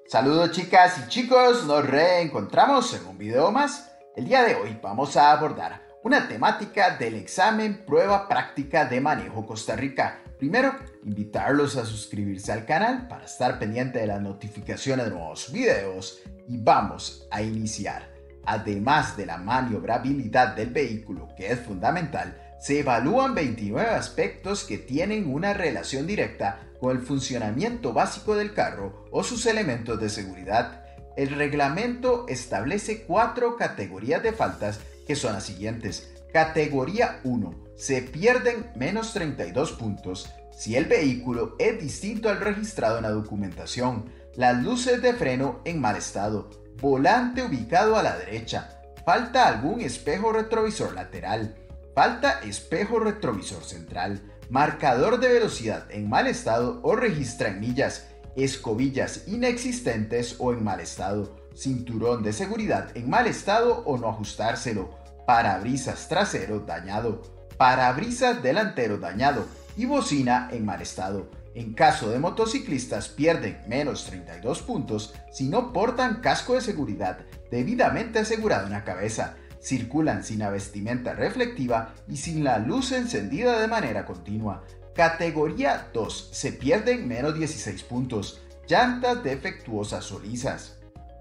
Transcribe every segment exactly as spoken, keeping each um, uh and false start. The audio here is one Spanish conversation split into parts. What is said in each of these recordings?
Saludos chicas y chicos, nos reencontramos en un video más. El día de hoy vamos a abordar una temática del examen Prueba Práctica de Manejo Costa Rica. Primero, invitarlos a suscribirse al canal para estar pendiente de las notificaciones de nuevos videos y vamos a iniciar. Además de la maniobrabilidad del vehículo, que es fundamental, se evalúan veintinueve aspectos que tienen una relación directa con el funcionamiento básico del carro o sus elementos de seguridad. El reglamento establece cuatro categorías de faltas que son las siguientes. Categoría uno. Se pierden menos treinta y dos puntos si el vehículo es distinto al registrado en la documentación, las luces de freno en mal estado, volante ubicado a la derecha, falta algún espejo retrovisor lateral, falta espejo retrovisor central, marcador de velocidad en mal estado o registra en millas, escobillas inexistentes o en mal estado, cinturón de seguridad en mal estado o no ajustárselo, parabrisas trasero dañado, parabrisas delantero dañado y bocina en mal estado. En caso de motociclistas pierden menos treinta y dos puntos si no portan casco de seguridad debidamente asegurado en la cabeza, circulan sin la vestimenta reflectiva y sin la luz encendida de manera continua. Categoría dos. Se pierden menos dieciséis puntos. Llantas defectuosas o lisas.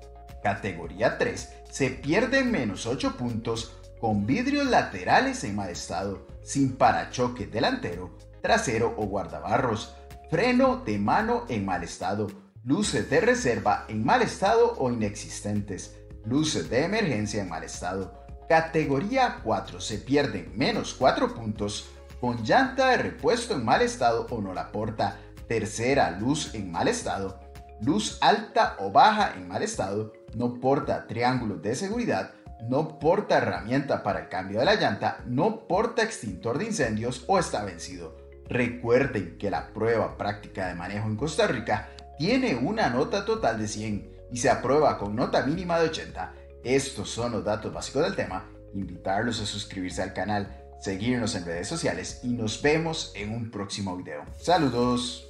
Categoría tres. Se pierden menos ocho puntos con vidrios laterales en mal estado, sin parachoque delantero, trasero o guardabarros, freno de mano en mal estado, luces de reserva en mal estado o inexistentes, luces de emergencia en mal estado. Categoría cuatro. Se pierden menos cuatro puntos con llanta de repuesto en mal estado o no la porta, tercera luz en mal estado, luz alta o baja en mal estado, no porta triángulos de seguridad, no porta herramienta para el cambio de la llanta, no porta extintor de incendios o está vencido. Recuerden que la prueba práctica de manejo en Costa Rica tiene una nota total de cien y se aprueba con nota mínima de ochenta. Estos son los datos básicos del tema. Invitarlos a suscribirse al canal, seguirnos en redes sociales y nos vemos en un próximo video. ¡Saludos!